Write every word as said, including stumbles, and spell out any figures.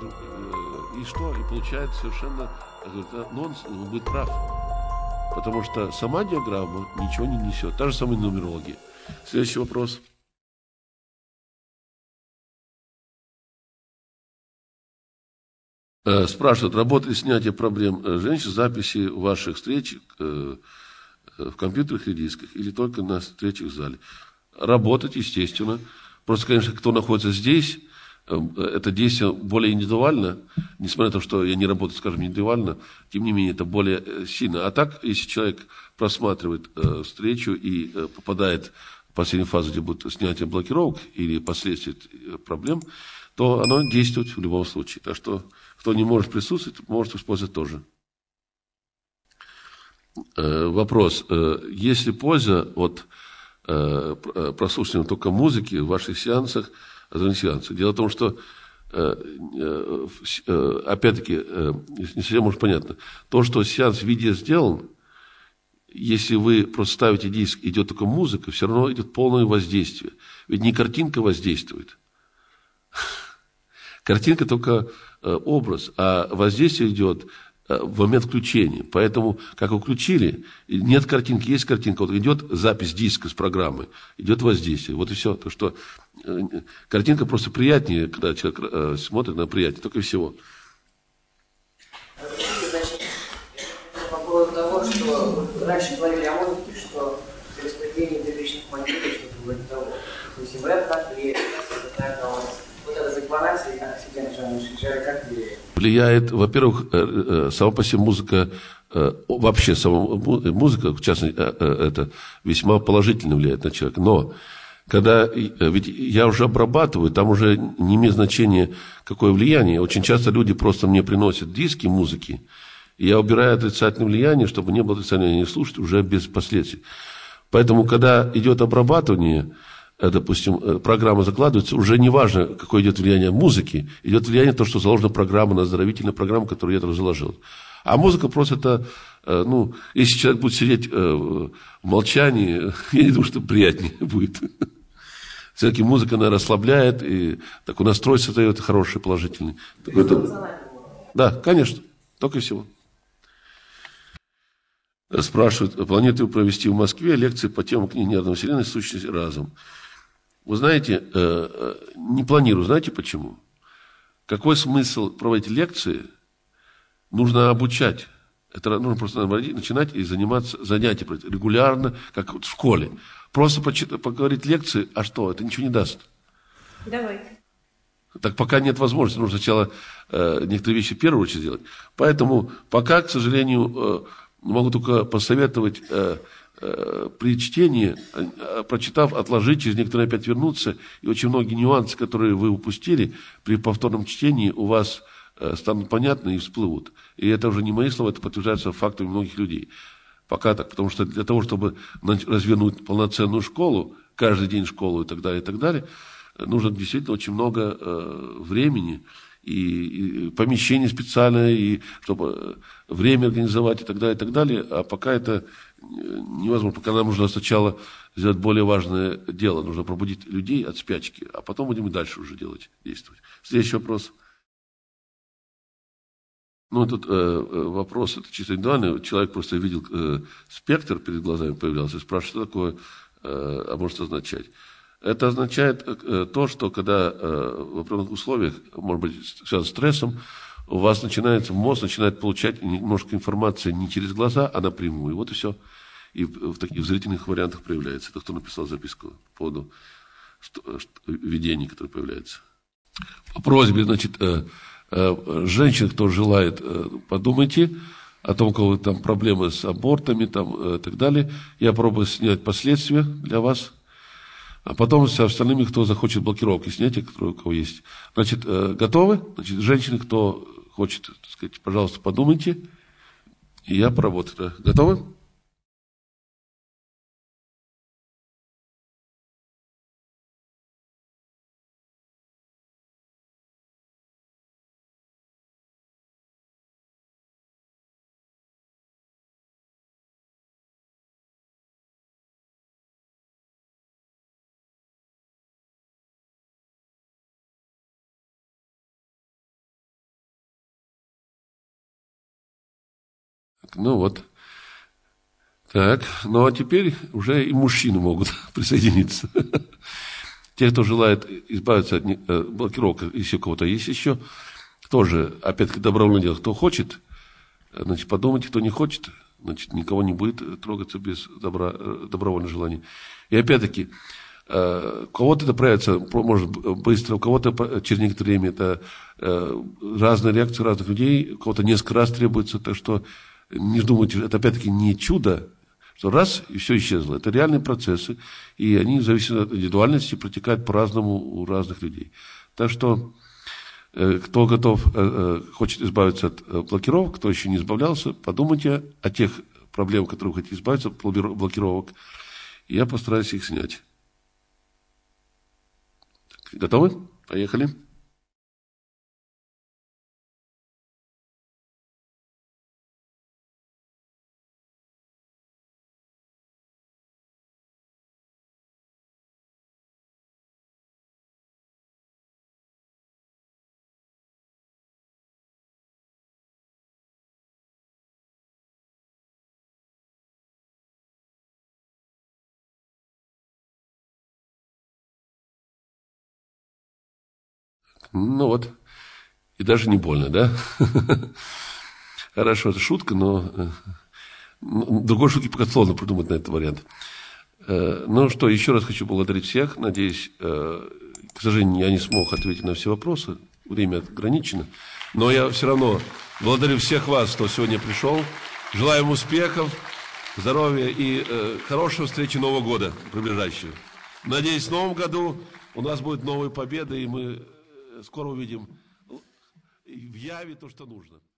э, и что? И получается совершенно это нонсенс, он будет прав. Потому что сама диаграмма ничего не несет. Та же самая нумерология. Следующий вопрос. Э, Спрашивают, работает снятие проблем э, женщин, записи ваших встреч э, э, в компьютерах и дисках или только на встречах в зале? Работать, естественно. Просто, конечно, кто находится здесь, э, это действие более индивидуально, несмотря на то, что я не работаю, скажем, индивидуально, тем не менее, это более э, сильно. А так, если человек просматривает э, встречу и э, попадает в последнюю фазу, где будет снятие блокировок или последствия э, проблем, то оно действует в любом случае. Так что, кто не может присутствовать, может использовать тоже. Э, вопрос. Э, есть ли польза от э, прослушивания только музыки в ваших сеансах, сеансах? Дело в том, что, э, э, опять-таки, э, не совсем может понятно, то, что сеанс видео сделан, если вы просто ставите диск, идет только музыка, все равно идет полное воздействие. Ведь не картинка воздействует. Картинка только э, образ, а воздействие идет э, в момент включения. Поэтому, как вы включили, нет картинки, есть картинка, вот идет запись диска с программы, идет воздействие. Вот и все. То, что э, картинка просто приятнее, когда человек э, смотрит на приятнее, только и всего. По поводу того, что раньше говорили о музыке, что распределение первичных мотивов, что-то вроде того. То есть в этом так влияет, вот эта декларация, как Сидян Жанович, как влияет? Влияет, во-первых, сама по себе музыка, вообще сама музыка, в частности, это весьма положительно влияет на человека. Но когда, ведь я уже обрабатываю, там уже не имеет значения, какое влияние. Очень часто люди просто мне приносят диски музыки, и я убираю отрицательное влияние, чтобы не было отрицательного влияния, слушать уже без последствий. Поэтому, когда идет обрабатывание, допустим, программа закладывается, уже не важно, какое идет влияние музыки, идет влияние то, что заложена программа, на оздоровительная программа, которую я там заложил. А музыка просто это, ну, если человек будет сидеть в молчании, я не думаю, что приятнее будет. Все-таки музыка, она расслабляет, и такой настрой создает хороший, положительный. Да, конечно, только и всего. Спрашивают, планируете провести в Москве лекции по темам книги «Нервная вселенная. Сущность. Разум». Вы знаете, не планирую. Знаете почему? Какой смысл проводить лекции? Нужно обучать. Это нужно просто начинать и заниматься, занятия регулярно, как в школе. Просто поговорить лекции, а что? Это ничего не даст. Давайте. Так пока нет возможности. Нужно сначала некоторые вещи в первую очередь сделать. Поэтому пока, к сожалению, могу только посоветовать э, э, при чтении, э, прочитав, отложить, через некоторое опять вернуться, и очень многие нюансы, которые вы упустили, при повторном чтении у вас э, станут понятны и всплывут. И это уже не мои слова, это подтверждается фактами многих людей. Пока так, потому что для того, чтобы развернуть полноценную школу, каждый день школу и так далее, и так далее, нужно действительно очень много э, времени, и, и помещение специальное, и чтобы время организовать и так далее, и так далее. А пока это невозможно. Пока нам нужно сначала сделать более важное дело. Нужно пробудить людей от спячки, а потом будем и дальше уже делать, действовать. Следующий вопрос. Ну, тут э, вопрос, это чисто индивидуальный. Человек просто видел э, спектр перед глазами появлялся, и спрашивает, что такое, э, а может означать. Это означает то, что когда в определенных условиях, может быть, связано с стрессом, у вас начинается, мозг начинает получать немножко информации не через глаза, а напрямую. Вот и все. И в таких зрительных вариантах проявляется. Это кто написал записку по поводу что, что, видений, которые появляются. По просьбе, значит, женщин, кто желает, подумайте о том, у кого там проблемы с абортами там, и так далее. Я пробую снять последствия для вас. А потом с остальными, кто захочет блокировки снятия, которые у кого есть. Значит, готовы? Значит, женщины, кто хочет, так сказать, пожалуйста, подумайте. И я поработаю. Готовы? Ну вот. Так, ну а теперь уже и мужчины могут присоединиться. Те, кто желает избавиться от блокировок, если у кого-то есть еще, тоже, опять-таки, добровольное дело. Кто хочет, значит, подумайте, кто не хочет, значит, никого не будет трогаться без добра, добровольного желания. И опять-таки, у кого-то это проявится, может, быстро, у кого-то через некоторое время это разные реакции разных людей, у кого-то несколько раз требуется, так что не думайте, это опять-таки не чудо, что раз, и все исчезло. Это реальные процессы, и они, в зависимости от индивидуальности, протекают по-разному у разных людей. Так что, э, кто готов, э, хочет избавиться от блокировок, кто еще не избавлялся, подумайте о тех проблемах, которые вы хотите избавиться от блокировок, и я постараюсь их снять. Готовы? Поехали. Ну вот, и даже не больно, да? Хорошо, это шутка, но другой шутки пока сложно придумать на этот вариант. Ну что, еще раз хочу благодарить всех. Надеюсь, к сожалению, я не смог ответить на все вопросы. Время ограничено. Но я все равно благодарю всех вас, кто сегодня пришел. Желаю вам успехов, здоровья и хорошей встречи Нового года приближающего. Надеюсь, в новом году у нас будет новые победы, и мы скоро увидим в яве то, что нужно.